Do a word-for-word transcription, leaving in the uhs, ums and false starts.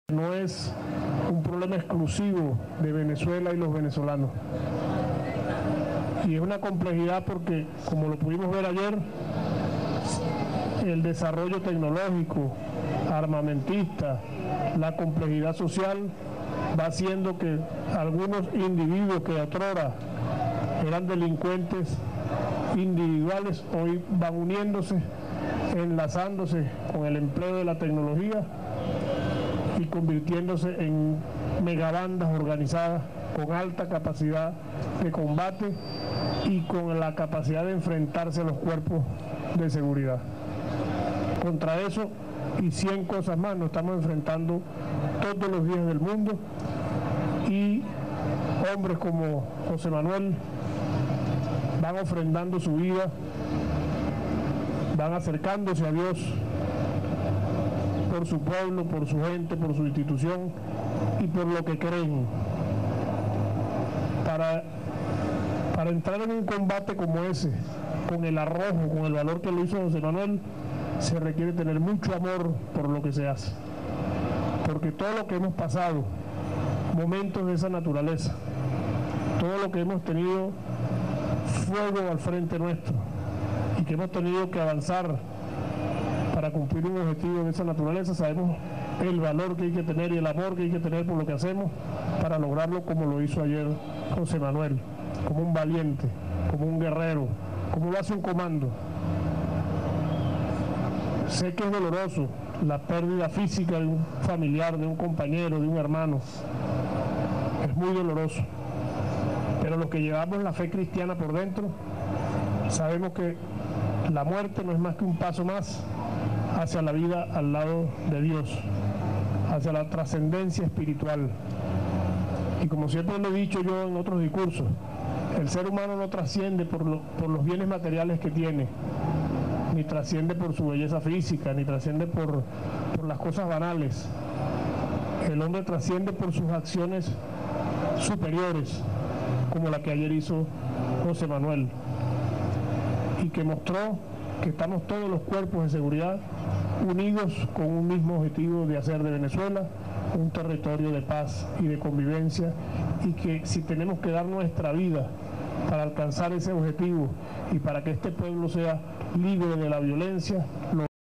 No es un problema exclusivo de Venezuela y los venezolanos. Y es una complejidad porque, como lo pudimos ver ayer, el desarrollo tecnológico, armamentista, la complejidad social va haciendo que algunos individuos que otrora eran delincuentes individuales hoy van uniéndose, enlazándose con el empleo de la tecnología y convirtiéndose en megabandas organizadas con alta capacidad de combate y con la capacidad de enfrentarse a los cuerpos de seguridad. Contra eso y cien cosas más nos estamos enfrentando todos los días del mundo, y hombres como José Manuel van ofrendando su vida, van acercándose a Dios por su pueblo, por su gente, por su institución y por lo que creen. Para, para entrar en un combate como ese, con el arrojo, con el valor que lo hizo José Manuel, se requiere tener mucho amor por lo que se hace. Porque todo lo que hemos pasado, momentos de esa naturaleza, todo lo que hemos tenido fuego al frente nuestro y que hemos tenido que avanzar para cumplir un objetivo de esa naturaleza, sabemos el valor que hay que tener y el amor que hay que tener por lo que hacemos para lograrlo, como lo hizo ayer José Manuel, como un valiente, como un guerrero, como lo hace un comando. Sé que es doloroso la pérdida física de un familiar, de un compañero, de un hermano. Es muy doloroso. Pero los que llevamos la fe cristiana por dentro, sabemos que la muerte no es más que un paso más hacia la vida al lado de Dios, hacia la trascendencia espiritual. Y como siempre lo he dicho yo en otros discursos, el ser humano no trasciende por, lo, por los bienes materiales que tiene, ni trasciende por su belleza física, ni trasciende por, por las cosas banales. El hombre trasciende por sus acciones superiores, como la que ayer hizo José Manuel, y que mostró que estamos todos los cuerpos de seguridad unidos con un mismo objetivo de hacer de Venezuela un territorio de paz y de convivencia, y que si tenemos que dar nuestra vida para alcanzar ese objetivo y para que este pueblo sea libre de la violencia, lo